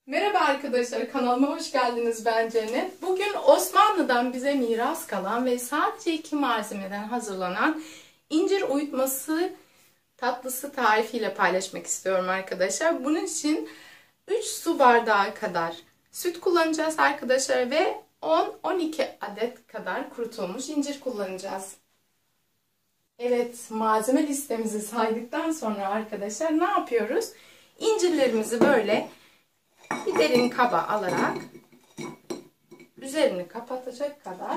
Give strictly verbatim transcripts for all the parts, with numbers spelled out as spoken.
Merhaba arkadaşlar, kanalıma hoş geldiniz. Ben Cennet. Bugün Osmanlı'dan bize miras kalan ve sadece iki malzemeden hazırlanan incir uyutması tatlısı tarifiyle paylaşmak istiyorum arkadaşlar. Bunun için üç su bardağı kadar süt kullanacağız arkadaşlar ve on on iki adet kadar kurutulmuş incir kullanacağız. Evet, malzeme listemizi saydıktan sonra arkadaşlar ne yapıyoruz? İncirlerimizi böyle bir derin kaba alarak üzerini kapatacak kadar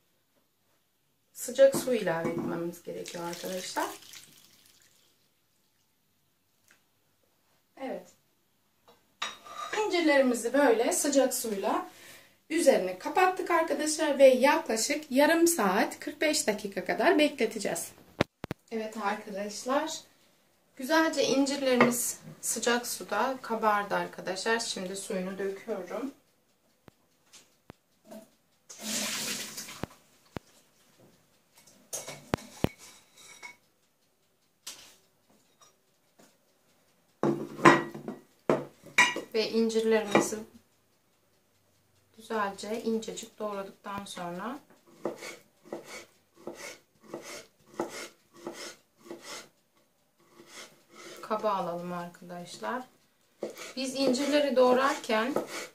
sıcak su ilave etmemiz gerekiyor arkadaşlar. Evet. İncirlerimizi böyle sıcak suyla üzerini kapattık arkadaşlar ve yaklaşık yarım saat kırk beş dakika kadar bekleteceğiz. Evet arkadaşlar. Güzelce incirlerimiz sıcak suda kabardı arkadaşlar. Şimdi suyunu döküyorum. Ve incirlerimizi güzelce incecik doğradıktan sonra kaba alalım arkadaşlar. Biz incirleri doğrarken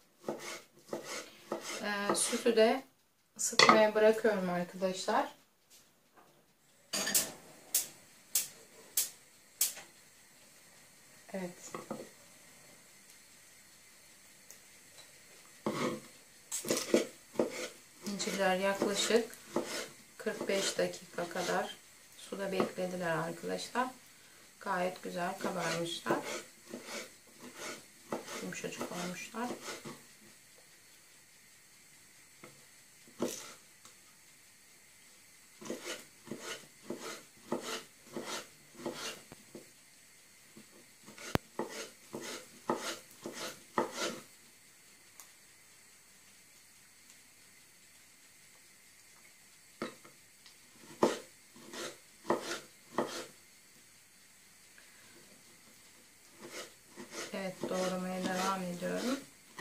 e, sütü de ısıtmaya bırakıyorum arkadaşlar. Evet. İncirler yaklaşık kırk beş dakika kadar suda beklediler arkadaşlar. Gayet güzel kabarmışlar. Yumuşacık olmuşlar. Evet, doğramaya devam ediyorum.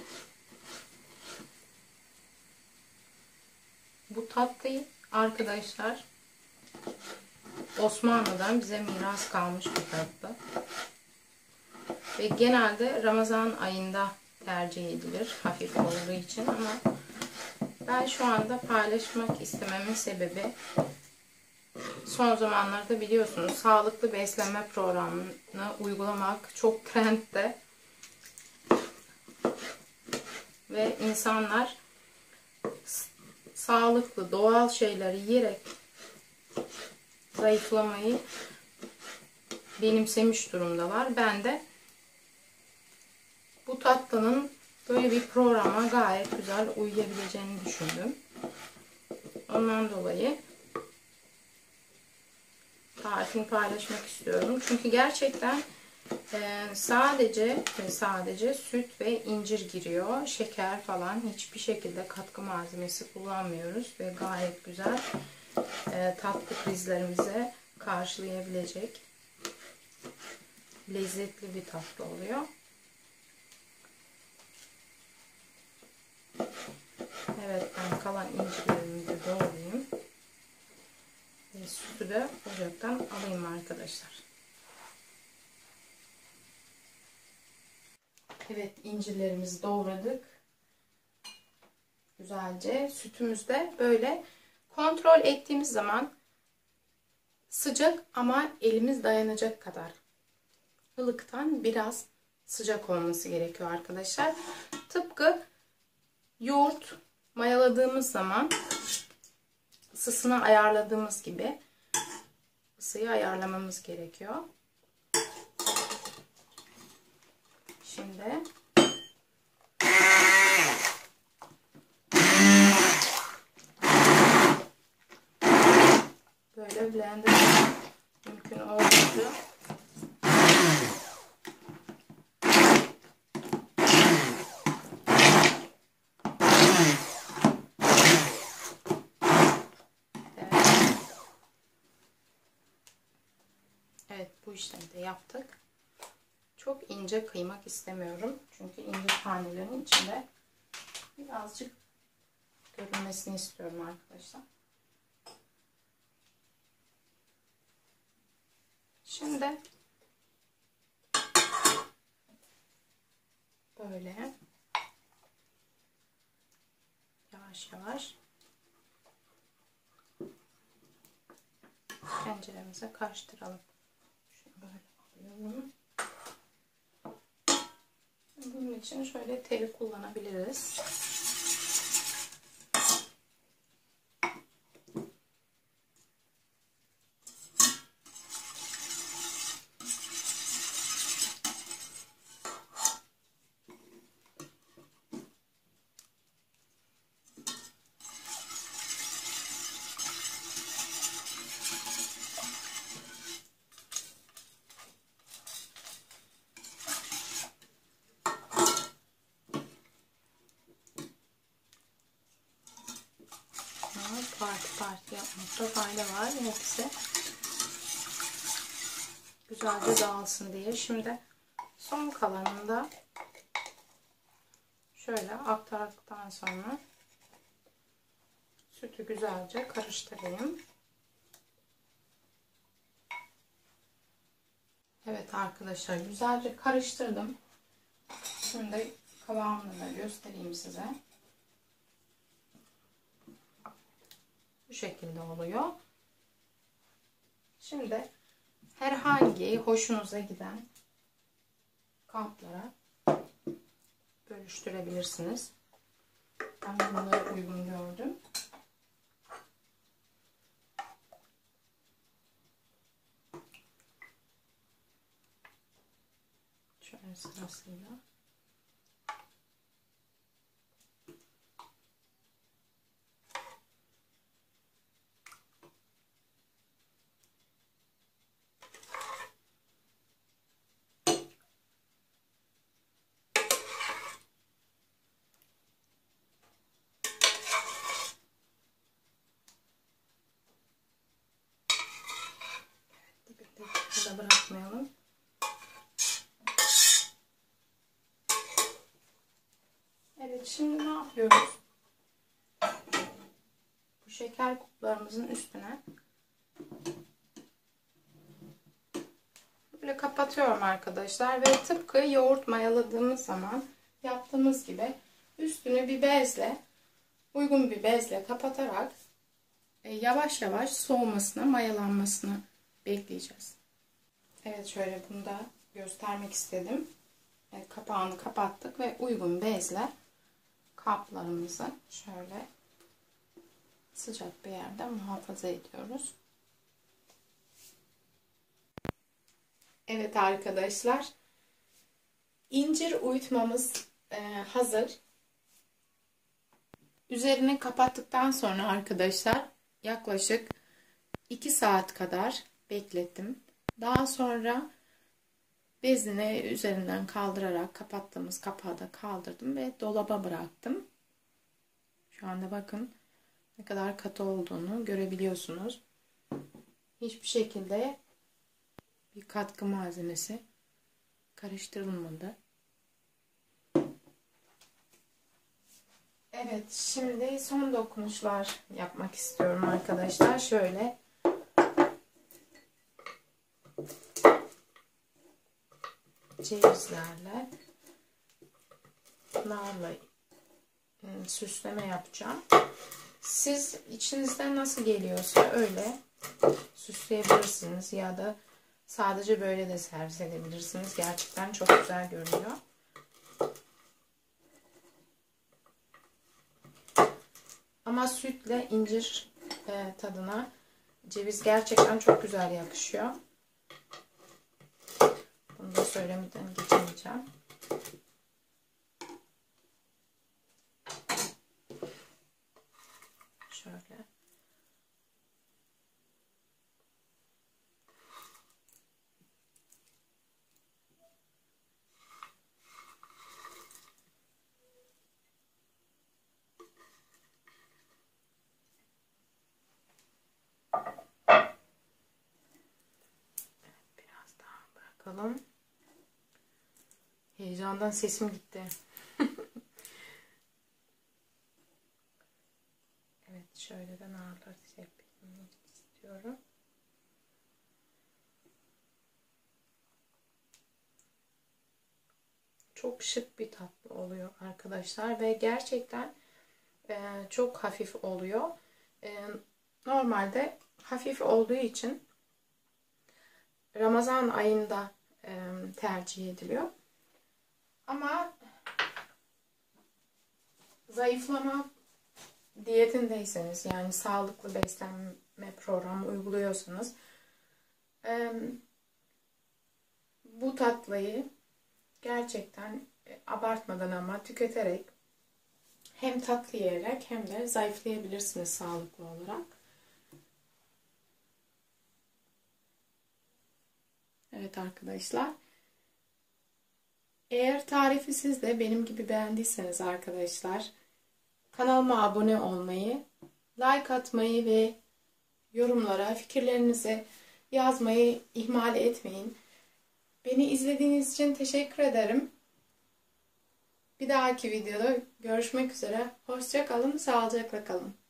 Bu tatlıyı arkadaşlar Osmanlı'dan bize miras kalmış bir tatlı. Ve genelde Ramazan ayında tercih edilir. Hafif olduğu için ama ben şu anda paylaşmak istememin sebebi son zamanlarda biliyorsunuz sağlıklı beslenme programını uygulamak çok trendde. Ve insanlar sağlıklı, doğal şeyleri yiyerek zayıflamayı benimsemiş durumdalar. Ben de bu tatlının böyle bir programa gayet güzel uyabileceğini düşündüm. Ondan dolayı tarifini paylaşmak istiyorum. Çünkü gerçekten Ee, sadece ve sadece süt ve incir giriyor. Şeker falan hiçbir şekilde katkı malzemesi kullanmıyoruz ve gayet güzel e, tatlı krizlerimize karşılayabilecek lezzetli bir tatlı oluyor. Evet, ben kalan incirlerimi de doğrayayım ve sütü de ocaktan alayım arkadaşlar. Evet, incirlerimizi doğradık. Güzelce sütümüz de böyle kontrol ettiğimiz zaman sıcak ama elimiz dayanacak kadar ılıktan biraz sıcak olması gerekiyor arkadaşlar. Tıpkı yoğurt mayaladığımız zaman ısısını ayarladığımız gibi ısıyı ayarlamamız gerekiyor. Şimdi böyle blender mümkün olduğunca evet. Evet, bu işlemi de yaptık. Çok ince kıymak istemiyorum. Çünkü incir tanelerin içinde birazcık görünmesini istiyorum arkadaşlar. Şimdi böyle yavaş yavaş tenceremize karıştıralım. Şunu böyle alıyorum. Bunun için şöyle teli kullanabiliriz. Parti parti yapmakta fayda var. Hepsi güzelce dağılsın diye. Şimdi son kalanında şöyle aktardıktan sonra sütü güzelce karıştırayım. Evet arkadaşlar, güzelce karıştırdım. Şimdi kıvamını da göstereyim size. Bu şekilde oluyor. Şimdi herhangi hoşunuza giden kaplara bölüştürebilirsiniz. Ben bunları uygun gördüm. Şöyle sırasıyla. Burada bırakmayalım. Evet, şimdi ne yapıyoruz? Bu şeker kuplarımızın üstüne böyle kapatıyorum arkadaşlar ve tıpkı yoğurt mayaladığımız zaman yaptığımız gibi üstünü bir bezle, uygun bir bezle kapatarak yavaş yavaş soğumasını, mayalanmasını bekleyeceğiz. Evet, şöyle bunu da göstermek istedim. Evet, kapağını kapattık ve uygun bezle kaplarımızı şöyle sıcak bir yerde muhafaza ediyoruz. Evet arkadaşlar, incir uyutmamız e, hazır. Üzerini kapattıktan sonra arkadaşlar yaklaşık iki saat kadar beklettim. Daha sonra bezini üzerinden kaldırarak kapattığımız kapağı da kaldırdım ve dolaba bıraktım. Şu anda bakın ne kadar katı olduğunu görebiliyorsunuz. Hiçbir şekilde bir katkı malzemesi karıştırılmadı. Evet, şimdi son dokunuşlar yapmak istiyorum arkadaşlar. Şöyle cevizlerle, narla süsleme yapacağım. Siz içinizden nasıl geliyorsa öyle süsleyebilirsiniz ya da sadece böyle de servis edebilirsiniz. Gerçekten çok güzel görünüyor. Ama sütle incir e, tadına ceviz gerçekten çok güzel yakışıyor. Bunu da söylemeden geçemeyeceğim. Şöyle. Biraz daha bırakalım. Heyecandan sesim gitti. Evet, şöyle de narları serpilmek istiyorum. Çok şık bir tatlı oluyor arkadaşlar ve gerçekten e, çok hafif oluyor. E, normalde hafif olduğu için Ramazan ayında e, tercih ediliyor. Ama zayıflama diyetindeyseniz, yani sağlıklı beslenme programı uyguluyorsanız e, bu tatlıyı gerçekten abartmadan ama tüketerek hem tatlı yiyerek hem de zayıflayabilirsiniz sağlıklı olarak. Evet arkadaşlar. Eğer tarifi siz de benim gibi beğendiyseniz arkadaşlar, kanalıma abone olmayı, like atmayı ve yorumlara fikirlerinizi yazmayı ihmal etmeyin. Beni izlediğiniz için teşekkür ederim. Bir dahaki videoda görüşmek üzere. Hoşça kalın, sağlıcakla kalın.